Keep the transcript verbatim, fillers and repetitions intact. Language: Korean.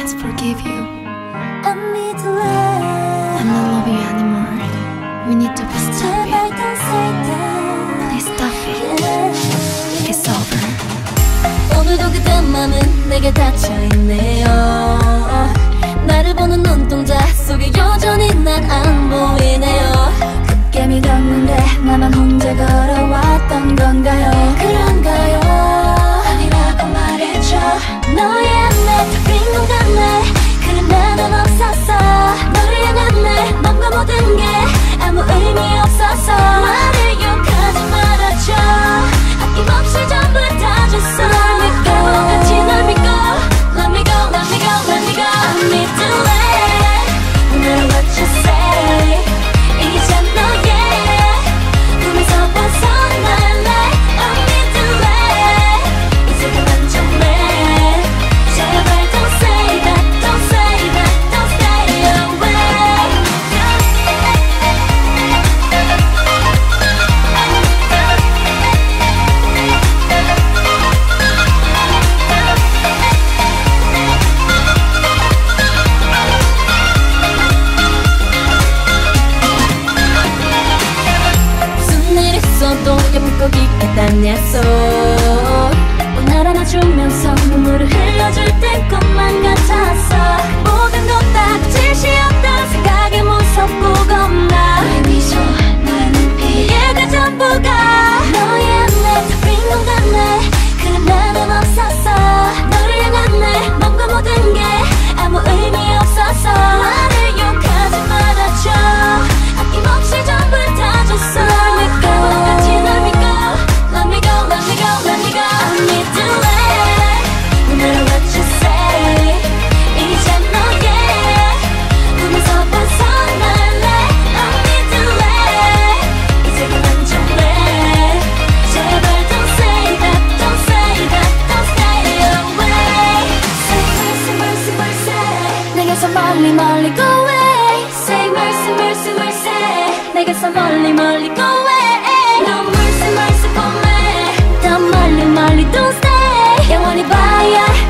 to forgive you. I'm 믿을래. I'm not loving you anymore. We need to be stop 제발 it. don't say that. Please stop it. It's over. 오늘도 그대 맘은 내게 닫혀있네요. 나를 보는 눈동자 속에 여전히 난 안 보이네요. 굳게 믿었는데 나만 혼자 걸어왔던 건가요? 그런가요? 아니라고 말해줘. 너의 안내 다 빈 것 같네. 그래 나는 없었어. 너를 향한 내 맘과 모든 게 아무 의미 없었어. 나를 욕하지 말아줘. 아낌없이 전부 다 줬어. 널 믿고 같이 널 믿고 Let me go, let me go, let me go. I'm 믿을래 No matter what you say. 이제 너의 꿈에서 벗어날래. I'm 믿을래 이제 그만 좀 해. 제발 don't say that, don't say that, don't stay away. 무슨 일 있어도 껴붙고 있겠다는 약속 날 안아주면서 눈물을 흘려줄 땐 꿈만 같았어. 모든 것 다 짓이었다 생각에 무섭고 겁나. 너의 미소 너의 눈빛 얘가 전부가 너의 안내 다 빈 것 같네. 그래 나는 없었어. 너를 향한 내 맘과 모든 게 아무 의미 없었어. 나를 욕하지 말아줘. 아낌없이 전부 다 줬어. 널 믿고 같이 널 믿고 Let me go, let me go, let me go. I'm 믿을래 No matter what you say. 이제 너의 꿈에서 벗어날래. I'm 믿을래 이제 그만 좀 해. 제발 don't say that, don't say that, don't stay away. Say mercy, mercy, mercy. 내게서 멀리 멀리 go away. Say mercy, mercy, mercy. 내게서 멀리 멀리 go away. No mercy, mercy for me. 더 멀리 멀리 don't stay. 영원히 봐야